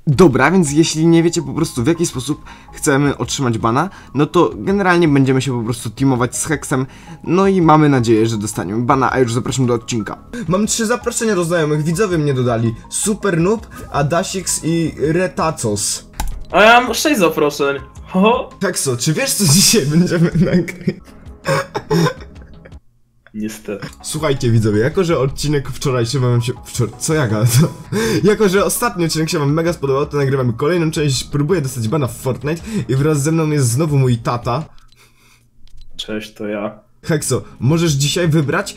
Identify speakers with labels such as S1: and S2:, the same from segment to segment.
S1: Dobra, więc jeśli nie wiecie po prostu w jaki sposób chcemy otrzymać bana, no to generalnie będziemy się po prostu teamować z Hexem, no i mamy nadzieję, że dostaniemy bana, a już zapraszam do odcinka. Mam 3 zaproszenia do znajomych, widzowie mnie dodali. Super Noob, Adasix i Retacos.
S2: A ja mam 6 zaproszeń. Ho.
S1: Hexo, czy wiesz co dzisiaj będziemy nagrywać?
S2: Niestety.
S1: Słuchajcie widzowie, jako że odcinek wczorajszy wam się... Co ja gadam? Jako że ostatni odcinek się wam mega spodobał, to nagrywamy kolejną część. Próbuję dostać bana w Fortnite i wraz ze mną jest znowu mój tata.
S2: Cześć, to ja.
S1: Hexo, możesz dzisiaj wybrać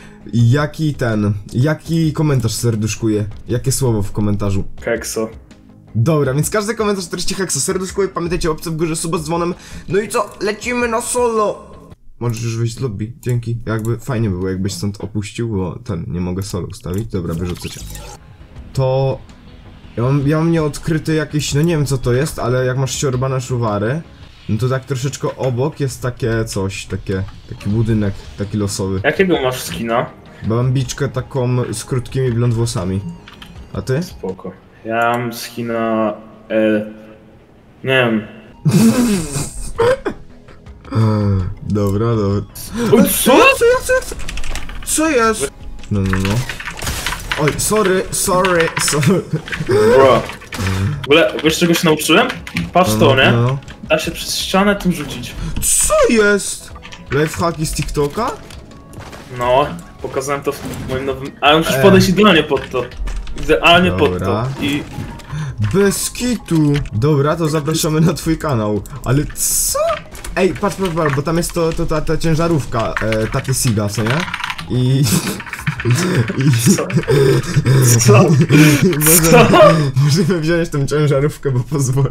S1: jaki komentarz serduszkuje, jakie słowo w komentarzu.
S2: Kekso.
S1: Dobra, więc każdy komentarz treści Hexo serduszkuje, pamiętajcie o łapce w górze, suba z dzwonem. No i co? Lecimy na solo! Możesz już wyjść z lobby, dzięki. Jakby fajnie było, jakbyś stąd opuścił, bo nie mogę solo ustawić. Dobra, wyrzucę cię. To... Ja mam nieodkryty jakiś, no nie wiem co to jest, ale jak masz siorbane szuwary, no to tak troszeczkę obok jest takie coś, taki budynek, taki losowy.
S2: Jakiego masz skina?
S1: Bambiczkę taką z krótkimi blond włosami. A ty?
S2: Spoko. Ja mam skina... nie wiem.
S1: Dobra.
S2: Oj, co?
S1: Co jest? No. Oj, sorry.
S2: Bro. W ogóle, wiesz czego się nauczyłem? Patrz to, nie?
S1: No.
S2: Da się przez ścianę tym rzucić.
S1: Co jest? Lifehacki z TikToka?
S2: No, pokazałem to w moim nowym... Ale musisz podejść idealnie pod to. Idealnie pod to. I...
S1: Bez kitu! Dobra, to zapraszamy na twój kanał. Ale co? Ej, patrz, bo tam jest ta ciężarówka taty Siga, co nie?
S2: Co?
S1: Możemy wziąć tą ciężarówkę, bo pozwoli.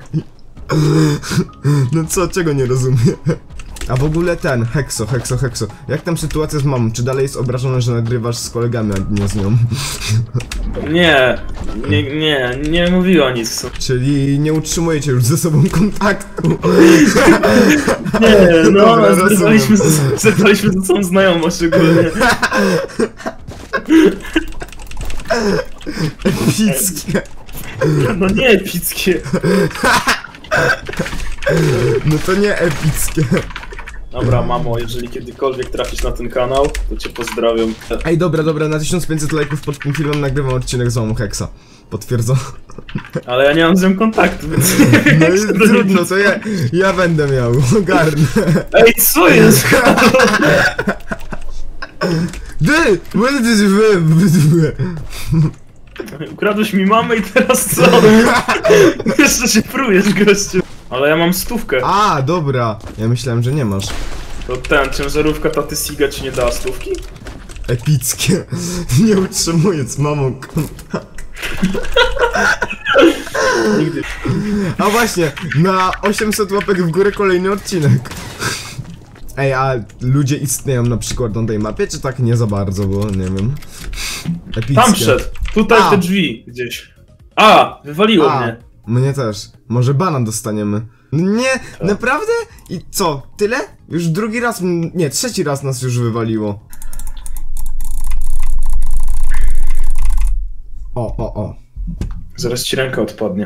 S1: No co, czego nie rozumiem? A w ogóle Hexo. Jak tam sytuacja z mamą? Czy dalej jest obrażone, że nagrywasz z kolegami, a nie z nią?
S2: Nie mówiła nic.
S1: Czyli nie utrzymujecie już ze sobą kontaktu?
S2: Nie, no,
S1: dobra,
S2: zerwaliśmy ze sobą znajomość ogólnie.
S1: Epickie.
S2: No nie epickie.
S1: No to nie epickie.
S2: Dobra, mamo, jeżeli kiedykolwiek trafisz na ten kanał, to cię pozdrawiam.
S1: Ej, dobra, na 1500 lajków pod tym filmem nagrywam odcinek z mamą Hexa. Potwierdzam.
S2: Ale ja nie mam z nią kontaktu, więc...
S1: No i trudno, to ja będę miał, ogarnę.
S2: Ej, co jest? Ukradłeś mi mamę i teraz co? Jeszcze się prujesz, gościu. Ale ja mam 100.
S1: A, dobra. Ja myślałem, że nie masz.
S2: To ciężarówka taty Siga ci nie dała 100?
S1: Epickie. Nie utrzymuję z mamą kontakt.
S2: Nigdy.
S1: A właśnie, na 800 łapek w górę kolejny odcinek. Ej, a ludzie istnieją na przykład na tej mapie, czy tak nie za bardzo, bo nie wiem. Epickie.
S2: Tam wszedł. Tutaj te drzwi gdzieś. Wywaliło mnie.
S1: Mnie też. Może banan dostaniemy. Nie, naprawdę? I co? Tyle? Już drugi raz, nie, trzeci raz nas już wywaliło. O.
S2: Zaraz ci ręka odpadnie.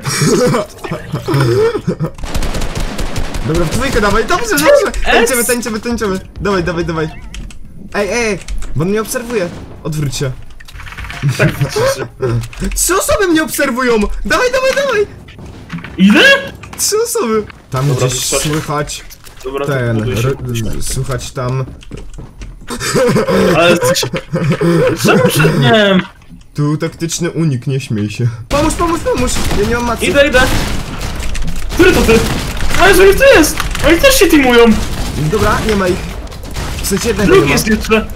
S1: Dobra, w dwójkę dawaj, dobrze! Tańczymy. Dawaj. Ej, bo on mnie obserwuje. Odwróć się.
S2: Tak widzicie.
S1: 3 osoby mnie obserwują! Dawaj!
S2: Ile?
S1: 3 osoby! Tam
S2: Dobra,
S1: gdzieś słychać
S2: Dobra,
S1: słychać tam...
S2: Ale czemu się... Nie wiem.
S1: Tu taktyczny unik, nie śmiej się. Pomóż! Ja nie mam macy.
S2: Idę. Który to ty? Ale że ich tu jest! Oni też się teamują!
S1: Dobra, nie ma ich. W sensie jednego
S2: Drugi
S1: nie
S2: jest
S1: ma.
S2: jeszcze!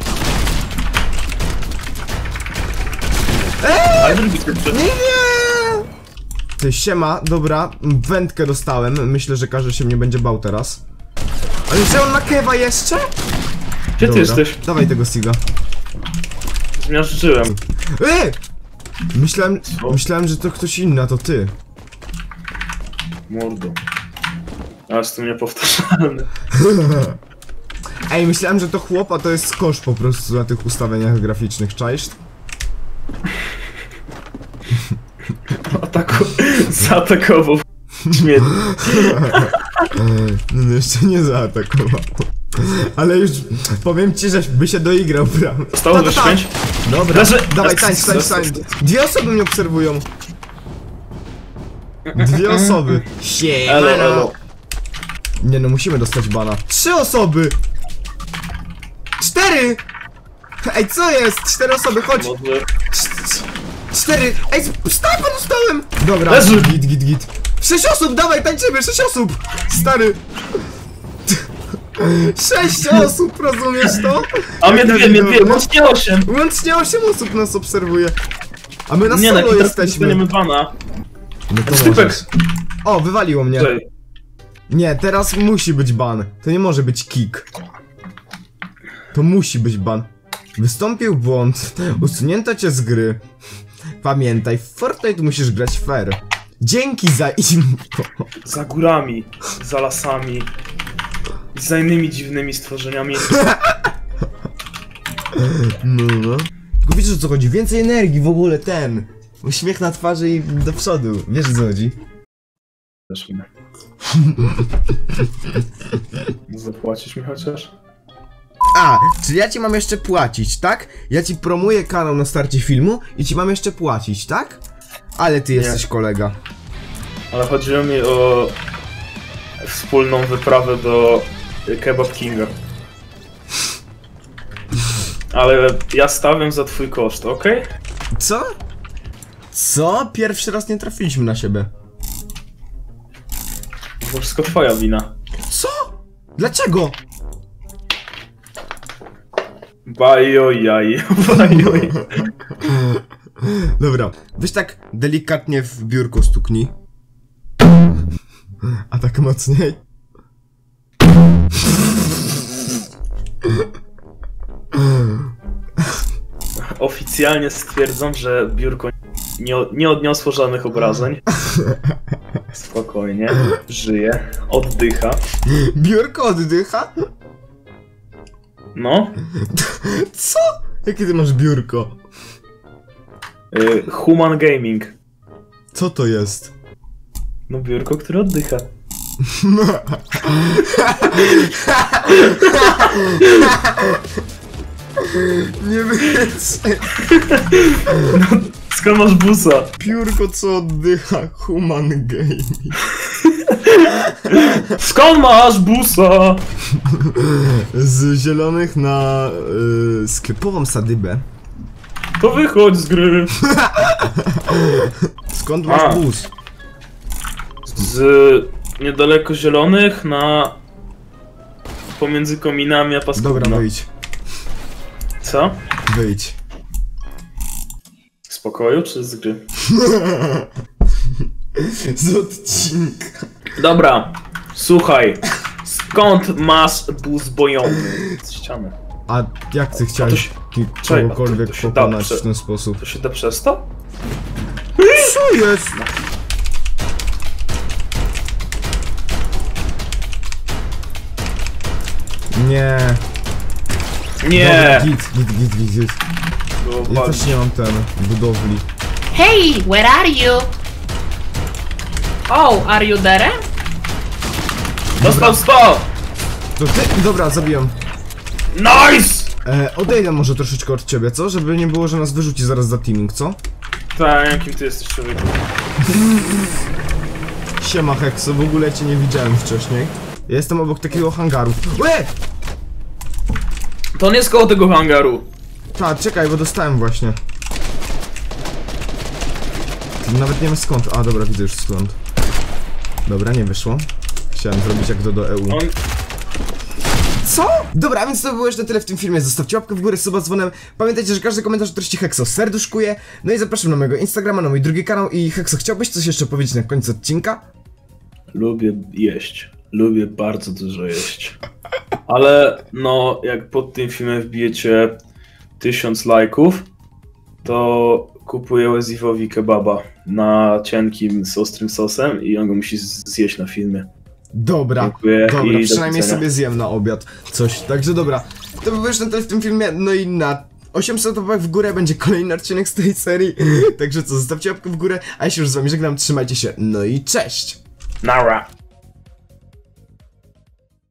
S2: Ale drugi jest jeszcze.
S1: Nie! Ty, siema, dobra, wędkę dostałem. Myślę, że każdy się mnie będzie bał teraz. Ale że on ma kewa jeszcze?
S2: Gdzie ty jesteś?
S1: Dawaj tego Siga.
S2: Zmiażdżyłem.
S1: Myślałem, że to ktoś inny, a to ty.
S2: Mordo. Ale z tym niepowtarzalny.
S1: Ej, myślałem, że to chłop, a to jest kosz po prostu na tych ustawieniach graficznych, czaisz?
S2: Zaatakował śmietnik.
S1: No jeszcze nie zaatakował. Ale już powiem ci, że by się doigrał prawie.
S2: Zostało wyszczęść.
S1: Dobra,
S2: Leży.
S1: dawaj, tańcz. Dwie osoby mnie obserwują. Dwie osoby.
S2: Elo.
S1: Nie no, musimy dostać bana. 3 osoby! 4! Ej, co jest? 4 osoby, chodź!
S2: Może...
S1: 4! Ej, snajpa dostałem! Dobra,
S2: Leży.
S1: git. 6 osób, dawaj, tańczymy, 6 osób! Stary! 6 osób, rozumiesz to?
S2: A mnie dwie, łącznie 8.
S1: Łącznie 8 osób nas obserwuje. A my na
S2: Nie,
S1: solo
S2: teraz
S1: jesteśmy.
S2: dostaniemy bana.
S1: No to
S2: Stypek.
S1: możesz. O, wywaliło mnie.
S2: Cześć.
S1: Nie, teraz musi być ban. To nie może być kick. To musi być ban. Wystąpił błąd. Usunięto cię z gry. Pamiętaj, w Fortnite musisz grać fair. Dzięki za info.
S2: Za górami, za lasami, za innymi dziwnymi stworzeniami.
S1: No. Tylko wiesz o co chodzi? Więcej energii w ogóle ten. Uśmiech na twarzy i do przodu. Wiesz o co chodzi?
S2: Też mnie. Zapłacisz mi chociaż?
S1: A, czy ja ci mam jeszcze płacić, tak? Ja ci promuję kanał na starcie filmu i ci mam jeszcze płacić, tak? Ale ty jesteś kolega.
S2: Ale chodziło mi o wspólną wyprawę do Kebab Kinga. Ale ja stawiam za twój koszt, okej?
S1: Co? Co? Pierwszy raz nie trafiliśmy na siebie.
S2: To wszystko twoja wina.
S1: Co? Dlaczego?
S2: Bajojaj.
S1: Dobra, weź tak delikatnie w biurko stuknij. A tak mocniej.
S2: Oficjalnie stwierdzam, że biurko nie odniosło żadnych obrażeń. Spokojnie, żyje, oddycha.
S1: Biurko oddycha?
S2: No,
S1: Co? Jakie ty masz biurko?
S2: Human Gaming.
S1: Co to jest?
S2: No biurko, które oddycha.
S1: Nie wytrzymaj.
S2: Skąd masz busa?
S1: Biurko co oddycha, human gaming.
S2: Skąd masz busa?
S1: Z zielonych na sklepową sadybę.
S2: To wychodź z gry.
S1: Skąd masz
S2: A.
S1: bus?
S2: Z niedaleko zielonych na... pomiędzy kominami a paskudno.
S1: Dobra, wyjdź.
S2: Co?
S1: Wyjdź.
S2: Z pokoju czy z gry?
S1: Z odcinka.
S2: Dobra, słuchaj. Skąd masz bus bojowy? Z ściany.
S1: A jak ty chciałeś
S2: Czekaj,
S1: kogokolwiek
S2: to się da
S1: pokonać
S2: prze-
S1: w ten sposób?
S2: To się da przez to?
S1: Co jest? Nie.
S2: Nie!
S1: Dobra, git. Ja też nie mam ten budowli.
S3: Hey, where are you? Oh, are you there?
S2: Dostał 100!
S1: To ty? Dobra, zabiłem.
S2: Nice!
S1: Odejdę może troszeczkę od ciebie, co? Żeby nie było, że nas wyrzuci zaraz za teaming, co?
S2: Tak, jakim ty jesteś człowiekiem?
S1: Siema Hexo, w ogóle cię nie widziałem wcześniej. Ja jestem obok takiego hangaru. Łe!
S2: To on jest koło tego hangaru.
S1: Ta, czekaj, bo dostałem właśnie. Nawet nie wiem skąd. A, dobra, widzę już skąd. Dobra, nie wyszło. Chciałem zrobić jak do EU.
S2: On...
S1: Co? Dobra, więc to było już na tyle w tym filmie. Zostawcie łapkę w górę, suba z dzwonem. Pamiętajcie, że każdy komentarz o treści Hexo serduszkuje. No i zapraszam na mojego Instagrama, na mój drugi kanał. I Hexo, chciałbyś coś jeszcze powiedzieć na końcu odcinka?
S2: Lubię jeść. Lubię bardzo dużo jeść. Ale no, jak pod tym filmem wbijecie 1000 lajków, to kupuję Weziwowi kebaba na cienkim z ostrym sosem i on go musi zjeść na filmie.
S1: Dobra,
S2: Dziękuję
S1: dobra,
S2: i do
S1: przynajmniej
S2: widzenia.
S1: sobie zjem na obiad coś. Także dobra, to by było już na tyle w tym filmie. No i na 800 łapek w górę, będzie kolejny odcinek z tej serii. Także co, zostawcie łapkę w górę, a ja się już z wami żegnam, trzymajcie się, no i cześć!
S2: Nara.